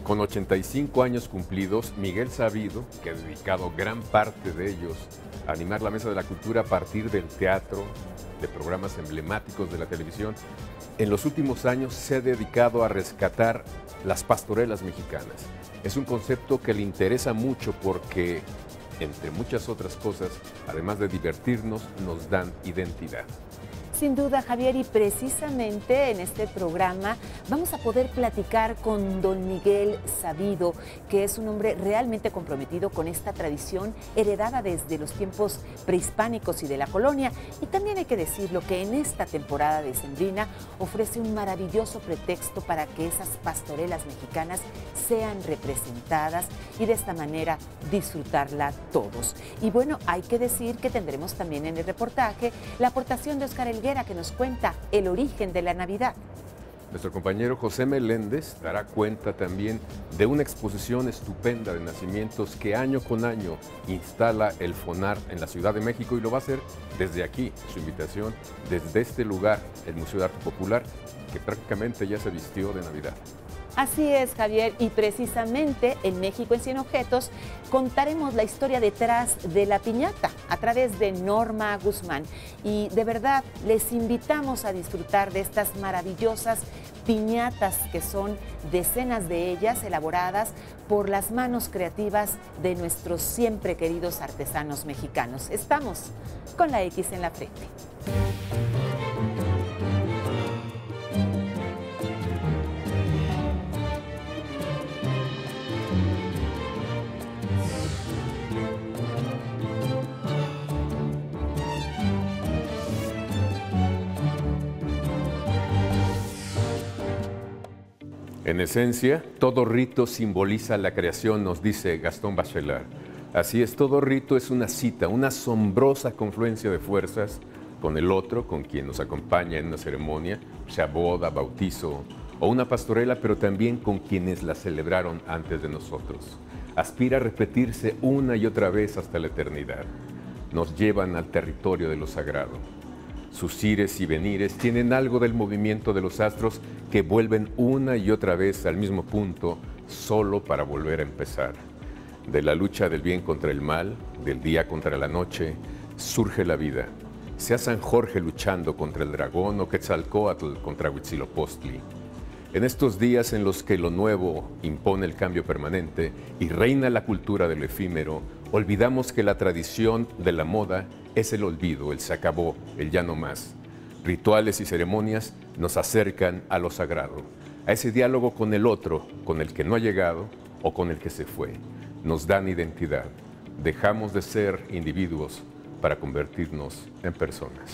Con 85 años cumplidos, Miguel Sabido, que ha dedicado gran parte de ellos a animar la Mesa de la Cultura a partir del teatro, de programas emblemáticos de la televisión, en los últimos años se ha dedicado a rescatar las pastorelas mexicanas. Es un concepto que le interesa mucho porque, entre muchas otras cosas, además de divertirnos, nos dan identidad. Sin duda, Javier, y precisamente en este programa vamos a poder platicar con don Miguel Sabido, que es un hombre realmente comprometido con esta tradición heredada desde los tiempos prehispánicos y de la colonia. Y también hay que decirlo que en esta temporada decembrina ofrece un maravilloso pretexto para que esas pastorelas mexicanas sean representadas y de esta manera disfrutarla todos. Y bueno, hay que decir que tendremos también en el reportaje la aportación de Oscar Helguera, que nos cuenta el origen de la Navidad. Nuestro compañero José Meléndez dará cuenta también de una exposición estupenda de nacimientos que año con año instala el FONAR en la Ciudad de México, y lo va a hacer desde aquí, su invitación, desde este lugar, el Museo de Arte Popular, que prácticamente ya se vistió de Navidad. Así es, Javier, y precisamente en México en 100 Objetos contaremos la historia detrás de la piñata a través de Norma Guzmán. Y de verdad, les invitamos a disfrutar de estas maravillosas piñatas, que son decenas de ellas elaboradas por las manos creativas de nuestros siempre queridos artesanos mexicanos. Estamos con la X en la frente. En esencia, todo rito simboliza la creación, nos dice Gastón Bachelard. Así es, todo rito es una cita, una asombrosa confluencia de fuerzas con el otro, con quien nos acompaña en una ceremonia, sea boda, bautizo o una pastorela, pero también con quienes la celebraron antes de nosotros. Aspira a repetirse una y otra vez hasta la eternidad. Nos llevan al territorio de lo sagrado. Sus ires y venires tienen algo del movimiento de los astros que vuelven una y otra vez al mismo punto, solo para volver a empezar. De la lucha del bien contra el mal, del día contra la noche, surge la vida. Sea San Jorge luchando contra el dragón o Quetzalcóatl contra Huitzilopochtli. En estos días en los que lo nuevo impone el cambio permanente y reina la cultura de lo efímero, olvidamos que la tradición de la moda es el olvido, el se acabó, el ya no más. Rituales y ceremonias nos acercan a lo sagrado, a ese diálogo con el otro, con el que no ha llegado o con el que se fue. Nos dan identidad. Dejamos de ser individuos para convertirnos en personas.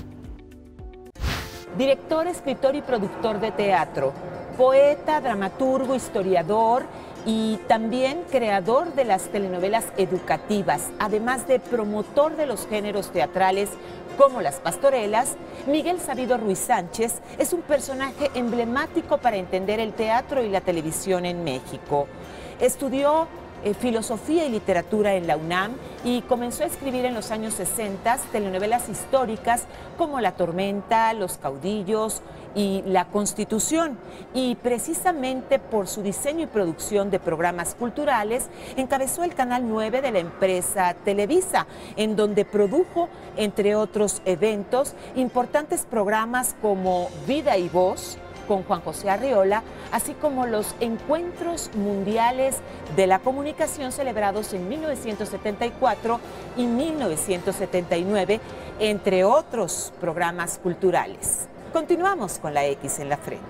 Director, escritor y productor de teatro, poeta, dramaturgo, historiador y también creador de las telenovelas educativas, además de promotor de los géneros teatrales como las pastorelas, Miguel Sabido Ruiz Sánchez es un personaje emblemático para entender el teatro y la televisión en México. Estudió filosofía y literatura en la UNAM y comenzó a escribir en los años 60 telenovelas históricas como La Tormenta, Los Caudillos y La Constitución. Y precisamente por su diseño y producción de programas culturales, encabezó el Canal 9 de la empresa Televisa, en donde produjo, entre otros eventos, importantes programas como Vida y Voz, con Juan José Arriola, así como los Encuentros Mundiales de la Comunicación celebrados en 1974 y 1979, entre otros programas culturales. Continuamos con la X en la frente.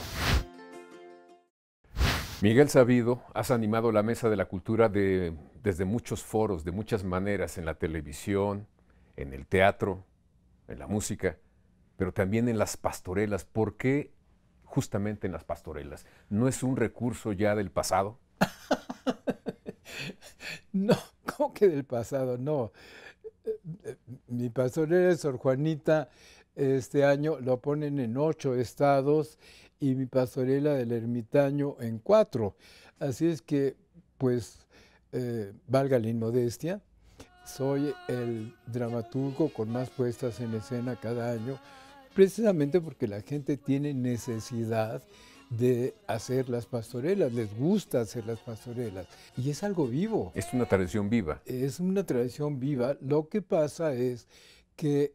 Miguel Sabido, has animado la Mesa de la Cultura desde muchos foros, de muchas maneras, en la televisión, en el teatro, en la música, pero también en las pastorelas. ¿Por qué justamente en las pastorelas? ¿No es un recurso ya del pasado? No, ¿cómo que del pasado? No. Mi pastorela de Sor Juanita este año lo ponen en 8 estados y mi pastorela del Ermitaño en 4. Así es que, pues, valga la inmodestia, soy el dramaturgo con más puestas en escena cada año, precisamente porque la gente tiene necesidad de hacer las pastorelas, les gusta hacer las pastorelas y es algo vivo. Es una tradición viva. Es una tradición viva. Lo que pasa es que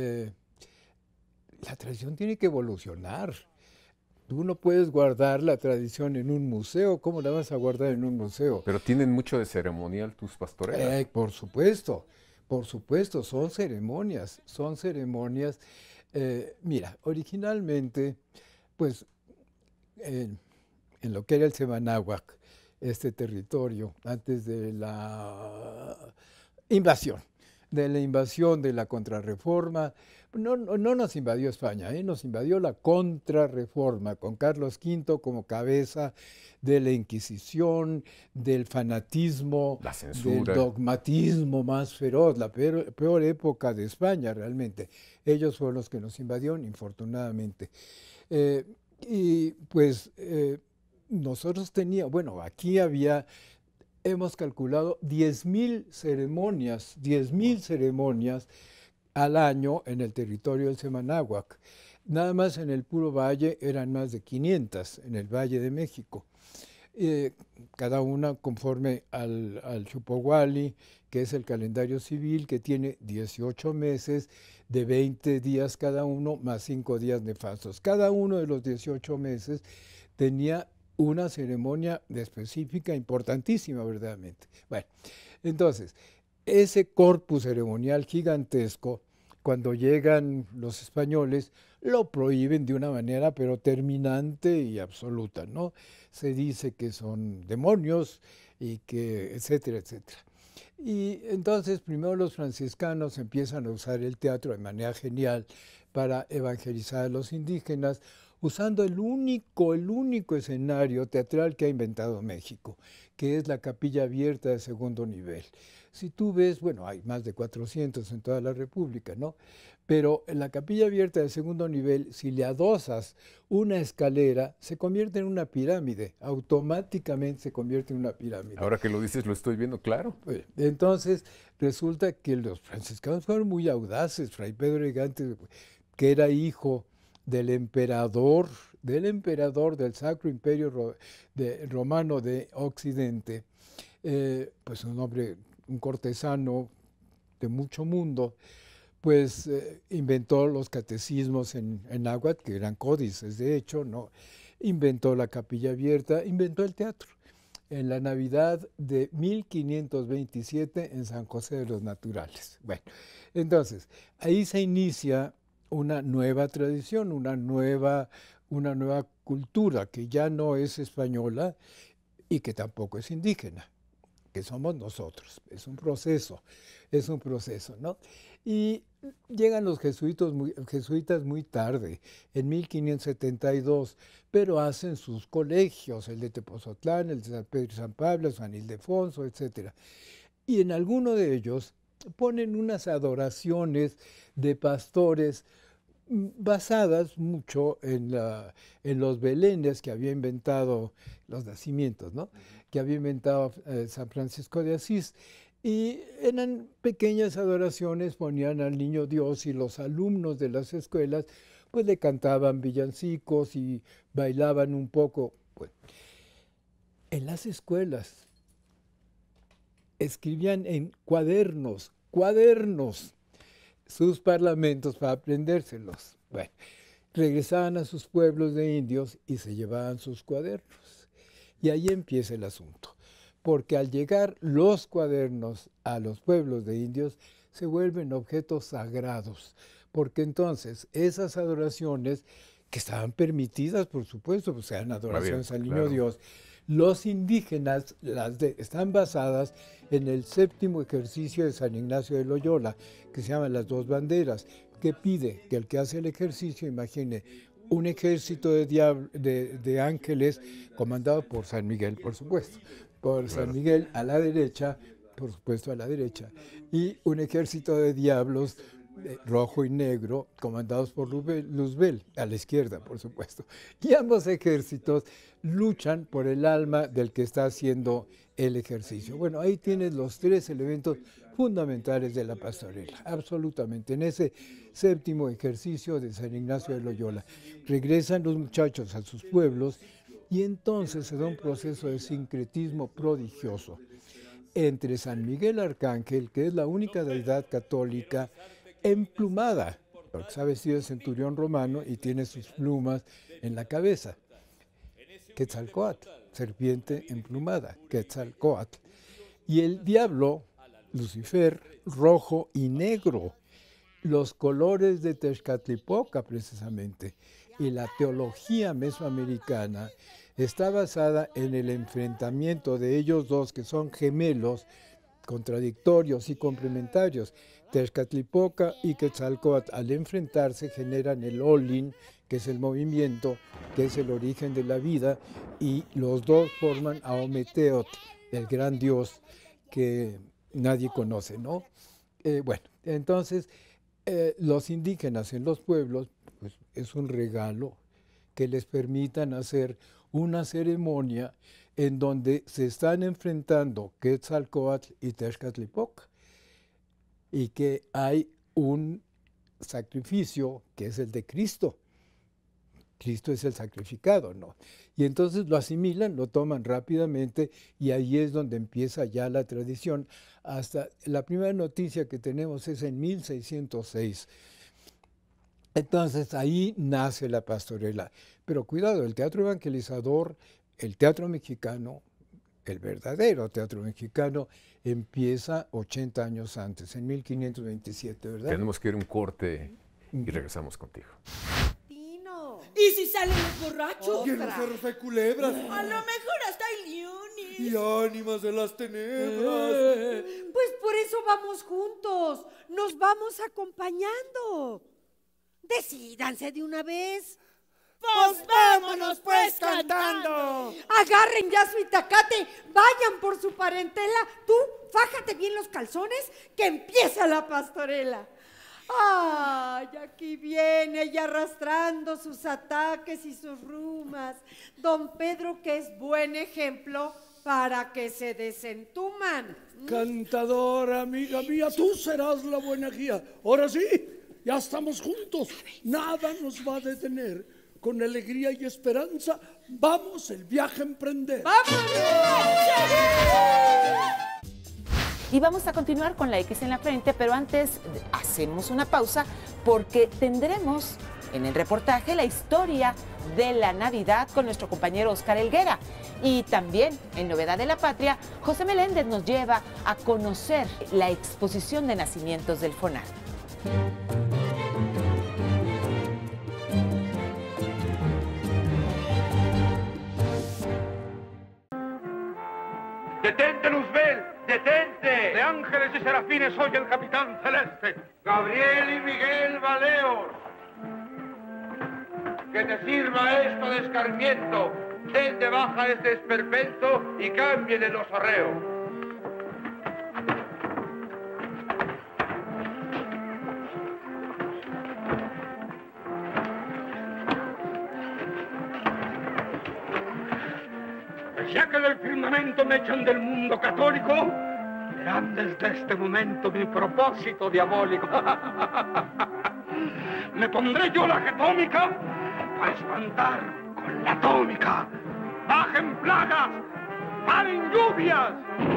la tradición tiene que evolucionar. Tú no puedes guardar la tradición en un museo. ¿Cómo la vas a guardar en un museo? Pero tienen mucho de ceremonial tus pastorelas. Por supuesto, son ceremonias, son ceremonias. Mira, originalmente, pues, en lo que era el Semanáhuac, este territorio, antes de la invasión, de la Contrarreforma. No nos invadió España, nos invadió la Contrarreforma, con Carlos V como cabeza de la Inquisición, del fanatismo, La censura, del dogmatismo más feroz, la peor época de España realmente. Ellos fueron los que nos invadieron, infortunadamente. Y pues nosotros teníamos, bueno, aquí hemos calculado 10,000 ceremonias al año en el territorio del Semanáhuac. Nada más en el puro valle eran más de 500, en el Valle de México. Cada una conforme al Xupohualli, que es el calendario civil, que tiene 18 meses de 20 días cada uno, más 5 días nefastos. Cada uno de los 18 meses tenía una ceremonia específica importantísima, verdaderamente. Bueno, entonces, ese corpus ceremonial gigantesco, cuando llegan los españoles, lo prohíben de una manera pero terminante y absoluta, ¿no? Se dice que son demonios y que etcétera, etcétera. Y entonces primero los franciscanos empiezan a usar el teatro de manera genial para evangelizar a los indígenas, usando el único escenario teatral que ha inventado México, que es la capilla abierta de segundo nivel. Si tú ves, bueno, hay más de 400 en toda la República, ¿no? Pero en la capilla abierta de segundo nivel, si le adosas una escalera, se convierte en una pirámide, automáticamente se convierte en una pirámide. Ahora que lo dices, lo estoy viendo claro. Entonces, resulta que los franciscanos fueron muy audaces. Fray Pedro de Gante, que era hijo del emperador del Sacro Imperio Romano de Occidente, pues un hombre, un cortesano de mucho mundo, pues inventó los catecismos en náhuatl, que eran códices de hecho, ¿no? Inventó la capilla abierta, inventó el teatro. En la Navidad de 1527 en San José de los Naturales. Bueno, entonces, ahí se inicia una nueva tradición, una nueva cultura que ya no es española y que tampoco es indígena, que somos nosotros. Es un proceso, ¿no? Y llegan los jesuitas muy tarde, en 1572, pero hacen sus colegios, el de Tepozotlán, el de San Pedro y San Pablo, San Ildefonso, etc. Y en alguno de ellos ponen unas adoraciones de pastores basadas mucho en los belenes que había inventado, los nacimientos, ¿no? Que había inventado San Francisco de Asís. Y eran pequeñas adoraciones, ponían al niño Dios y los alumnos de las escuelas pues le cantaban villancicos y bailaban un poco. Bueno, en las escuelas escribían en cuadernos, sus parlamentos para aprendérselos. Bueno, regresaban a sus pueblos de indios y se llevaban sus cuadernos. Y ahí empieza el asunto. Porque al llegar los cuadernos a los pueblos de indios, se vuelven objetos sagrados. Porque entonces esas adoraciones, que estaban permitidas, por supuesto, pues eran adoraciones al niño Dios, los indígenas están basadas en el 7º ejercicio de San Ignacio de Loyola, que se llama las dos banderas, que pide que el que hace el ejercicio imagine un ejército de ángeles comandado por San Miguel, por supuesto, por San Miguel a la derecha, por supuesto a la derecha, y un ejército de diablos rojo y negro, comandados por Luzbel, a la izquierda, por supuesto. Y ambos ejércitos luchan por el alma del que está haciendo el ejercicio. Bueno, ahí tienes los tres elementos fundamentales de la pastorela, absolutamente. En ese séptimo ejercicio de San Ignacio de Loyola, regresan los muchachos a sus pueblos y entonces se da un proceso de sincretismo prodigioso entre San Miguel Arcángel, que es la única deidad católica emplumada, porque está vestido de centurión romano y tiene sus plumas en la cabeza. Quetzalcóatl, serpiente emplumada, Quetzalcóatl. Y el diablo, Lucifer, rojo y negro, los colores de Tezcatlipoca precisamente. Y la teología mesoamericana está basada en el enfrentamiento de ellos dos, que son gemelos, contradictorios y complementarios. Tezcatlipoca y Quetzalcóatl, al enfrentarse, generan el Olin, que es el movimiento, que es el origen de la vida, y los dos forman a Ometeotl, el gran dios que nadie conoce, ¿no? Bueno, entonces, los indígenas en los pueblos, pues es un regalo que les permitan hacer una ceremonia en donde se están enfrentando Quetzalcóatl y Tezcatlipoca, y que hay un sacrificio que es el de Cristo. Cristo es el sacrificado, ¿no? Y entonces lo asimilan, lo toman rápidamente, y ahí es donde empieza ya la tradición. Hasta la primera noticia que tenemos es en 1606. Entonces ahí nace la pastorela. Pero cuidado, el teatro evangelizador, el teatro mexicano, el verdadero teatro mexicano, empieza 80 años antes, en 1527, ¿verdad? Tenemos que ir a un corte y regresamos contigo. ¿Y si salen los borrachos? Y en los cerros hay culebras. A lo mejor hasta hay leones. Y ánimas de las tenebras. Pues por eso vamos juntos. Nos vamos acompañando. Decídanse de una vez. Pues vámonos pues cantando. Agarren ya su itacate, vayan por su parentela. Tú, fájate bien los calzones, que empieza la pastorela. ¡Ay, aquí viene ya arrastrando sus ataques y sus rumas! Don Pedro, que es buen ejemplo para que se desentuman. Cantadora, amiga mía, tú serás la buena guía. Ahora sí, ya estamos juntos. Nada nos va a detener. Con alegría y esperanza, vamos el viaje a emprender. ¡Vámonos! Y vamos a continuar con la X en la frente, pero antes hacemos una pausa porque tendremos en el reportaje la historia de la Navidad con nuestro compañero Óscar Helguera. Y también en Novedad de la Patria, José Meléndez nos lleva a conocer la exposición de nacimientos del FONAR. ¡Detente, Luzbel! ¡Detente! De ángeles y serafines soy el capitán celeste, Gabriel y Miguel Baleos. Que te sirva esto de escarmiento. Den de baja este esperpento y cambien el osorreo. Ya que del firmamento me echan del mundo católico, verán desde este momento mi propósito diabólico. Me pondré yo la jetómica para espantar con la atómica. Bajen plagas, paren lluvias.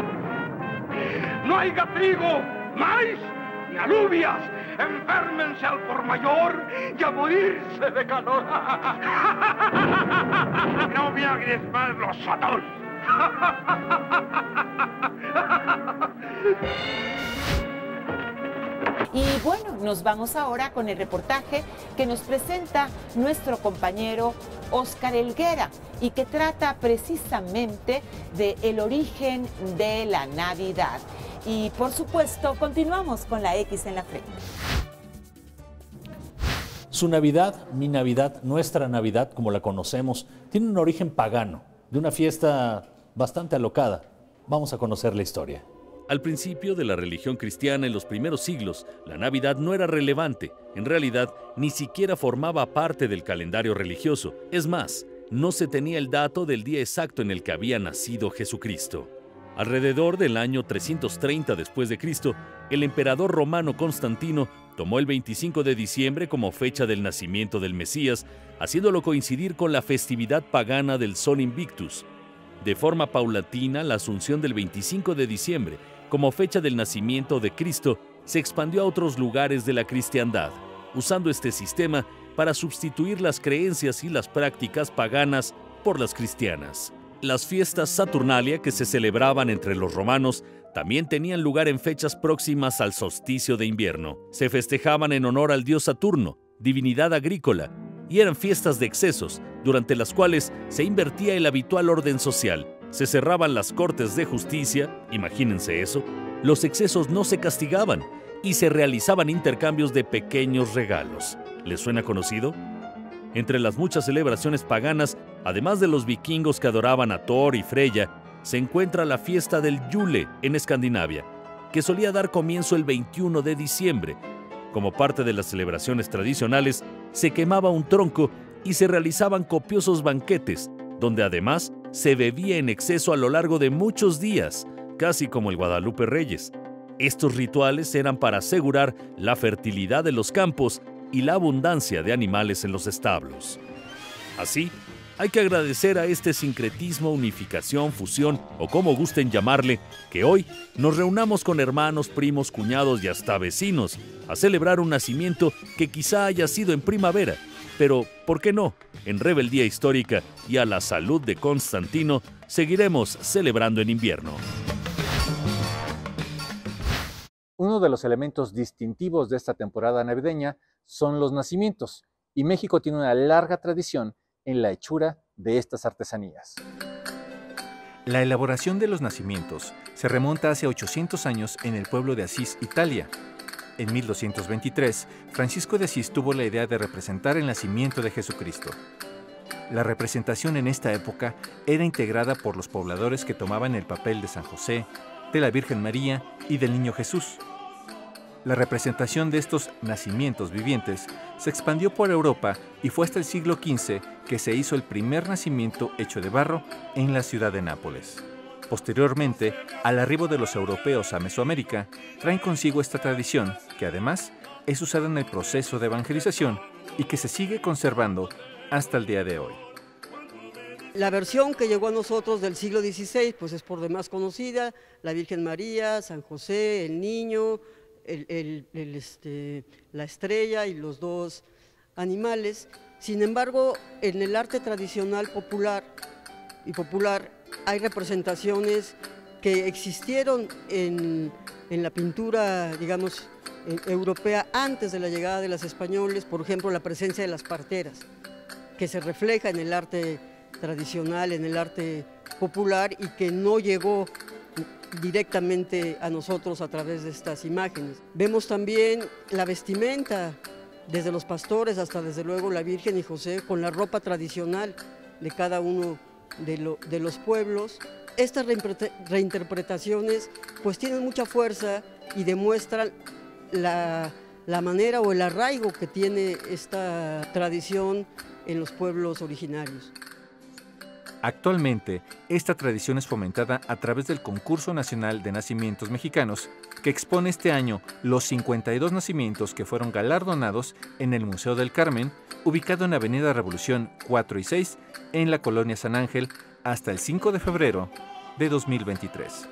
No haya trigo, maíz ni alubias. Enférmense al por mayor y a morirse de calor. No me agres más los sotos. Y bueno, nos vamos ahora con el reportaje que nos presenta nuestro compañero Óscar Helguera y que trata precisamente del origen de la Navidad. Y por supuesto, continuamos con la X en la frente. Su Navidad, mi Navidad, nuestra Navidad, como la conocemos, tiene un origen pagano, de una fiesta bastante alocada. Vamos a conocer la historia. Al principio de la religión cristiana en los primeros siglos, la Navidad no era relevante. En realidad, ni siquiera formaba parte del calendario religioso. Es más, no se tenía el dato del día exacto en el que había nacido Jesucristo. Alrededor del año 330 después de Cristo, el emperador romano Constantino tomó el 25 de diciembre como fecha del nacimiento del Mesías, haciéndolo coincidir con la festividad pagana del Sol Invictus. De forma paulatina, la asunción del 25 de diciembre como fecha del nacimiento de Cristo se expandió a otros lugares de la cristiandad, usando este sistema para sustituir las creencias y las prácticas paganas por las cristianas. Las fiestas Saturnalia que se celebraban entre los romanos también tenían lugar en fechas próximas al solsticio de invierno. Se festejaban en honor al dios Saturno, divinidad agrícola, y eran fiestas de excesos, durante las cuales se invertía el habitual orden social. Se cerraban las cortes de justicia, imagínense eso, los excesos no se castigaban y se realizaban intercambios de pequeños regalos. ¿Les suena conocido? Entre las muchas celebraciones paganas, además de los vikingos que adoraban a Thor y Freya, se encuentra la fiesta del Yule en Escandinavia, que solía dar comienzo el 21 de diciembre. Como parte de las celebraciones tradicionales, se quemaba un tronco y se realizaban copiosos banquetes, donde además se bebía en exceso a lo largo de muchos días, casi como el Guadalupe Reyes. Estos rituales eran para asegurar la fertilidad de los campos y la abundancia de animales en los establos. Así, hay que agradecer a este sincretismo, unificación, fusión o como gusten llamarle, que hoy nos reunamos con hermanos, primos, cuñados y hasta vecinos a celebrar un nacimiento que quizá haya sido en primavera, pero, ¿por qué no? En rebeldía histórica y a la salud de Constantino, seguiremos celebrando en invierno. Uno de los elementos distintivos de esta temporada navideña son los nacimientos, y México tiene una larga tradición en la hechura de estas artesanías. La elaboración de los nacimientos se remonta hace 800 años en el pueblo de Asís, Italia. En 1223, Francisco de Asís tuvo la idea de representar el nacimiento de Jesucristo. La representación en esta época era integrada por los pobladores que tomaban el papel de San José, de la Virgen María y del Niño Jesús. La representación de estos nacimientos vivientes se expandió por Europa y fue hasta el siglo XV que se hizo el primer nacimiento hecho de barro en la ciudad de Nápoles. Posteriormente, al arribo de los europeos a Mesoamérica, traen consigo esta tradición, que además es usada en el proceso de evangelización y que se sigue conservando hasta el día de hoy. La versión que llegó a nosotros del siglo XVI pues es por demás conocida: la Virgen María, San José, el niño, la estrella y los dos animales. Sin embargo, en el arte tradicional popular hay representaciones que existieron en la pintura, digamos, europea antes de la llegada de los españoles. Por ejemplo, la presencia de las parteras, que se refleja en el arte tradicional, en el arte popular, y que no llegó directamente a nosotros a través de estas imágenes. Vemos también la vestimenta, desde los pastores hasta desde luego la Virgen y José, con la ropa tradicional de cada uno de los pueblos. Estas reinterpretaciones pues tienen mucha fuerza y demuestran la manera o el arraigo que tiene esta tradición en los pueblos originarios. Actualmente, esta tradición es fomentada a través del Concurso Nacional de Nacimientos Mexicanos, que expone este año los 52 nacimientos que fueron galardonados en el Museo del Carmen, ubicado en Avenida Revolución 4 y 6, en la Colonia San Ángel, hasta el 5 de febrero de 2023.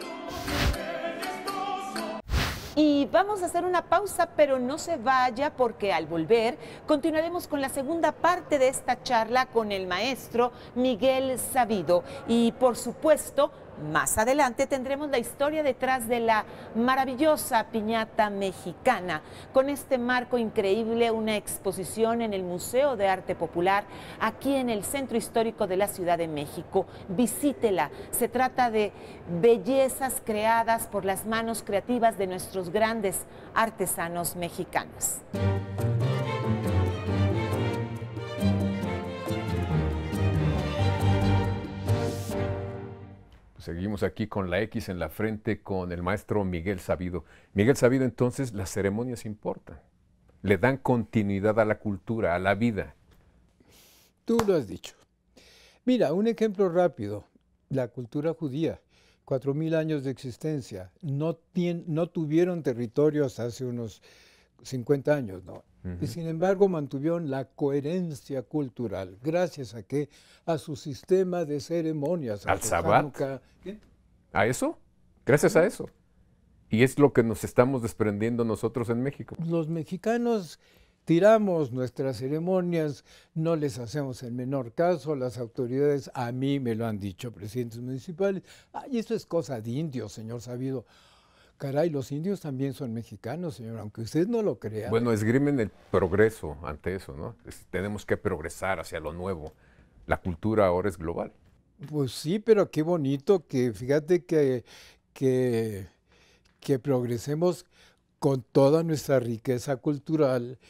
Y vamos a hacer una pausa, pero no se vaya, porque al volver continuaremos con la segunda parte de esta charla con el maestro Miguel Sabido. Y por supuesto, más adelante tendremos la historia detrás de la maravillosa piñata mexicana. Con este marco increíble, una exposición en el Museo de Arte Popular, aquí en el Centro Histórico de la Ciudad de México. Visítela. Se trata de bellezas creadas por las manos creativas de nuestros grandes artesanos mexicanos. Seguimos aquí con la X en la frente con el maestro Miguel Sabido. Miguel Sabido, entonces, las ceremonias importan. Le dan continuidad a la cultura, a la vida. Tú lo has dicho. Mira, un ejemplo rápido, la cultura judía. 4.000 años de existencia. No tuvieron territorio hasta hace unos 50 años, ¿no? Y sin embargo mantuvieron la coherencia cultural. ¿Gracias a qué? A su sistema de ceremonias. ¿Al Sabbat? ¿A eso? Gracias a eso. Y es lo que nos estamos desprendiendo nosotros en México. Los mexicanos tiramos nuestras ceremonias, no les hacemos el menor caso, las autoridades, a mí me lo han dicho, presidentes municipales, ay, eso es cosa de indios, señor Sabido. Caray, los indios también son mexicanos, señor, aunque usted no lo crea. Bueno, esgrimen el progreso ante eso, ¿no? Tenemos que progresar hacia lo nuevo. La cultura ahora es global. Pues sí, pero qué bonito que, fíjate que progresemos con toda nuestra riqueza cultural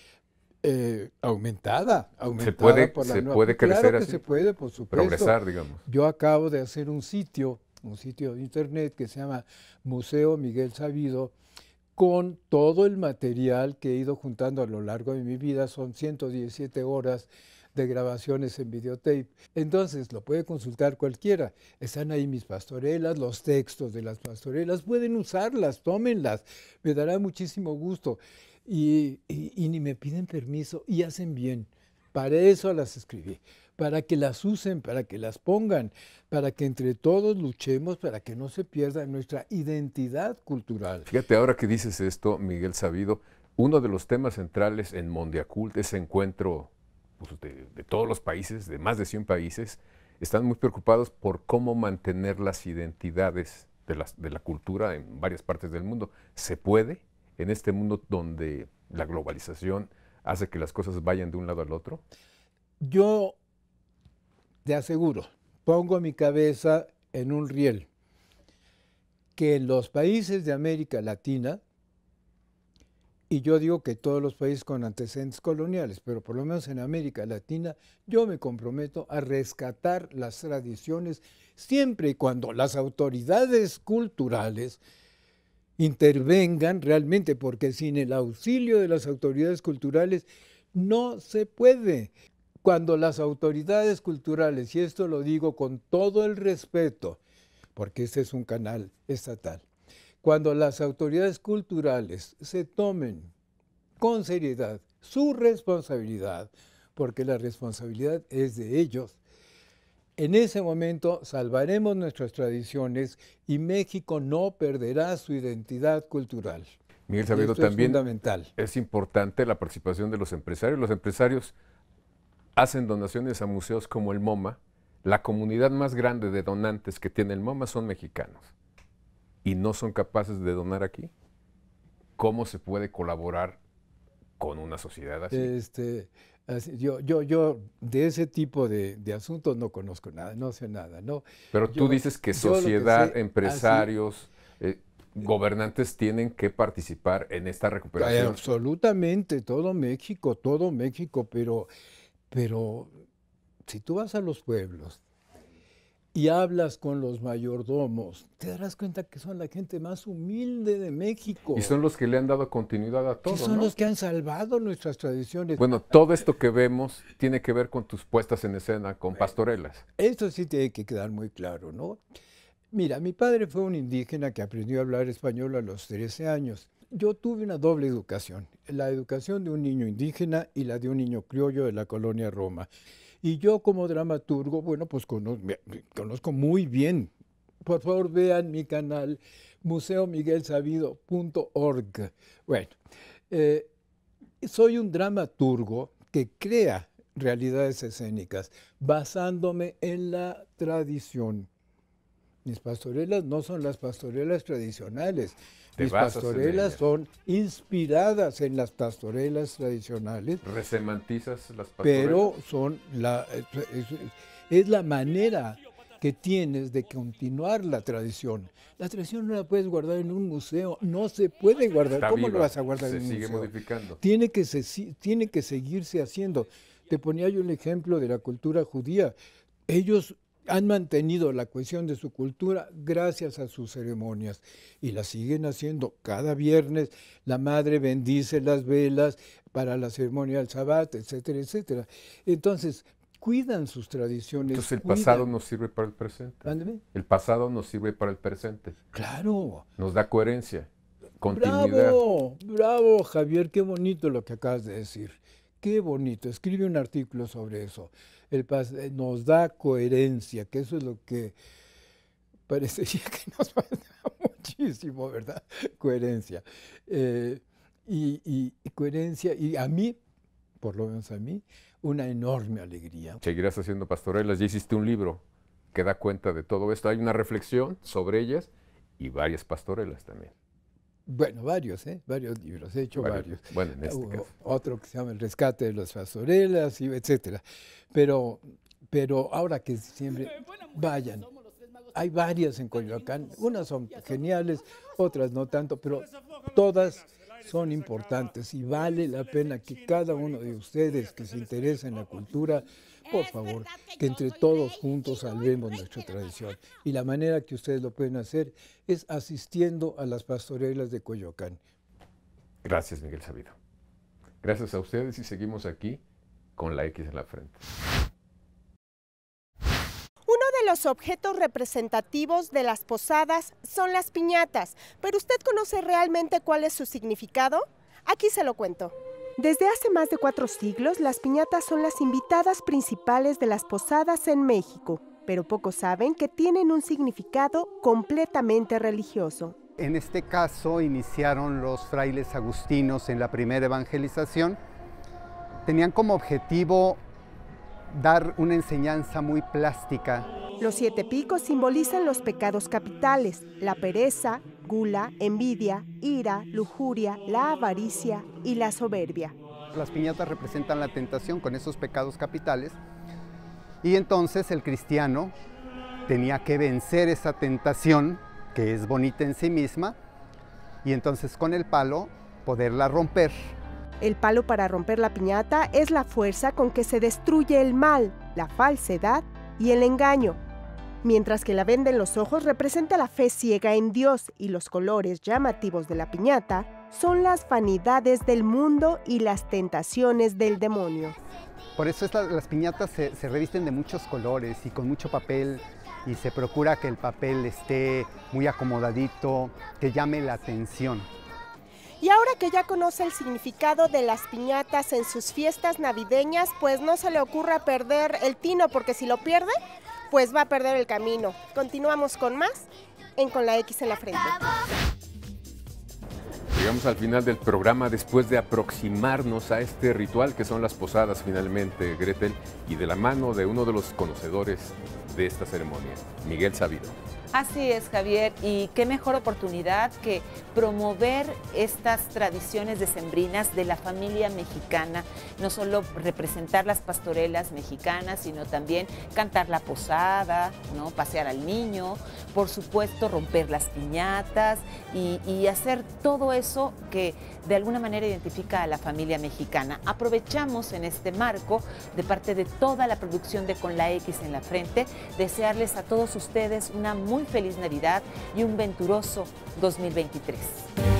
aumentada ¿Se puede, por la se nueva. puede crecer claro que así? se puede, por supuesto. Progresar, digamos. Yo acabo de hacer un sitio de internet que se llama Museo Miguel Sabido, con todo el material que he ido juntando a lo largo de mi vida. Son 117 horas de grabaciones en videotape. Entonces, lo puede consultar cualquiera. Están ahí mis pastorelas, los textos de las pastorelas. Pueden usarlas, tómenlas. Me dará muchísimo gusto. Y ni me piden permiso y hacen bien. Para eso las escribí. Para que las usen, para que las pongan, para que entre todos luchemos para que no se pierda nuestra identidad cultural. Fíjate, ahora que dices esto, Miguel Sabido, uno de los temas centrales en Mondiacult, ese encuentro pues, de todos los países, de más de 100 países, están muy preocupados por cómo mantener las identidades de la cultura en varias partes del mundo. ¿Se puede en este mundo donde la globalización hace que las cosas vayan de un lado al otro? Yo te aseguro, pongo mi cabeza en un riel, que en los países de América Latina, y yo digo que todos los países con antecedentes coloniales, pero por lo menos en América Latina, yo me comprometo a rescatar las tradiciones siempre y cuando las autoridades culturales intervengan realmente, porque sin el auxilio de las autoridades culturales no se puede. Cuando las autoridades culturales, y esto lo digo con todo el respeto, porque este es un canal estatal, cuando las autoridades culturales se tomen con seriedad su responsabilidad, porque la responsabilidad es de ellos, en ese momento salvaremos nuestras tradiciones y México no perderá su identidad cultural. Miguel Sabido, también fundamental. Es importante la participación de los empresarios. Los empresarios hacen donaciones a museos como el MoMA. La comunidad más grande de donantes que tiene el MoMA son mexicanos y no son capaces de donar aquí. ¿Cómo se puede colaborar con una sociedad así? Yo de ese tipo de asuntos no conozco nada, no sé nada, ¿no? Pero tú dices que sociedad, empresarios, gobernantes tienen que participar en esta recuperación. Absolutamente, todo México, pero si tú vas a los pueblos y hablas con los mayordomos, te darás cuenta que son la gente más humilde de México. Y son los que le han dado continuidad a todo, y son ¿no? los que han salvado nuestras tradiciones. Bueno, todo esto que vemos tiene que ver con tus puestas en escena, con pastorelas. Esto sí tiene que quedar muy claro, ¿no? Mira, mi padre fue un indígena que aprendió a hablar español a los 13 años. Yo tuve una doble educación, la educación de un niño indígena y la de un niño criollo de la colonia Roma. Y yo como dramaturgo, bueno, pues conozco muy bien. Por favor, vean mi canal, museomiguelsabido.org. Bueno, soy un dramaturgo que crea realidades escénicas basándome en la tradición. Mis pastorelas no son las pastorelas tradicionales. Mis pastorelas son inspiradas en las pastorelas tradicionales. ¿Resemantizas las pastorelas? Pero es la manera que tienes de continuar la tradición. La tradición no la puedes guardar en un museo, no se puede guardar. Está ¿Cómo viva, lo vas a guardar en un se museo? sigue modificando. Tiene que seguirse haciendo. Te ponía yo el ejemplo de la cultura judía. Ellos han mantenido la cohesión de su cultura gracias a sus ceremonias y la siguen haciendo. Cada viernes la madre bendice las velas para la ceremonia del Sabbat, etcétera, etcétera. Entonces, cuidan sus tradiciones. Entonces el pasado nos sirve para el presente. Ándeme. El pasado nos sirve para el presente. Claro. Nos da coherencia, continuidad. Bravo, bravo, Javier, qué bonito lo que acabas de decir. Qué bonito. Escribe un artículo sobre eso. Nos da coherencia, que eso es lo que parecería que nos falta muchísimo, ¿verdad? Coherencia. Y coherencia, y a mí, por lo menos a mí, una enorme alegría. Seguirás haciendo pastorelas, ya hiciste un libro que da cuenta de todo esto. Hay una reflexión sobre ellas y varias pastorelas también. Bueno, varios libros, he hecho varios. Bueno, en este caso. Otro que se llama El rescate de las pastorelas, etcétera. Pero ahora que siempre vayan. Hay varias en Coyoacán, unas son geniales, otras no tanto, pero todas son importantes y vale la pena que cada uno de ustedes que se interesa en la cultura, por favor, que entre todos juntos salvemos nuestra tradición. Y la manera que ustedes lo pueden hacer es asistiendo a las pastorelas de Coyoacán. Gracias, Miguel Sabido. Gracias a ustedes y seguimos aquí con la X en la frente. Uno de los objetos representativos de las posadas son las piñatas, pero ¿usted conoce realmente cuál es su significado? Aquí se lo cuento. Desde hace más de 4 siglos, las piñatas son las invitadas principales de las posadas en México, pero pocos saben que tienen un significado completamente religioso. En este caso iniciaron los frailes agustinos en la primera evangelización. Tenían como objetivo dar una enseñanza muy plástica. Los 7 picos simbolizan los pecados capitales: la pereza, gula, envidia, ira, lujuria, la avaricia y la soberbia. Las piñatas representan la tentación con esos pecados capitales y entonces el cristiano tenía que vencer esa tentación, que es bonita en sí misma, y entonces con el palo poderla romper. El palo para romper la piñata es la fuerza con que se destruye el mal, la falsedad y el engaño. Mientras que la venda en los ojos representa la fe ciega en Dios y los colores llamativos de la piñata son las vanidades del mundo y las tentaciones del demonio. Por eso las piñatas se revisten de muchos colores y con mucho papel, y se procura que el papel esté muy acomodadito, que llame la atención. Y ahora que ya conoce el significado de las piñatas en sus fiestas navideñas, pues no se le ocurra perder el tino, porque si lo pierde, pues va a perder el camino. Continuamos con más en Con la X en la Frente. Llegamos al final del programa después de aproximarnos a este ritual que son las posadas finalmente, Gretel, y de la mano de uno de los conocedores de esta ceremonia, Miguel Sabido. Así es, Javier, y qué mejor oportunidad que promover estas tradiciones decembrinas de la familia mexicana, no solo representar las pastorelas mexicanas, sino también cantar la posada, ¿no? Pasear al niño, por supuesto romper las piñatas y hacer todo eso que de alguna manera identifica a la familia mexicana. Aprovechamos en este marco, de parte de toda la producción de Con la X en la Frente, desearles a todos ustedes una muy feliz Navidad y un venturoso 2023.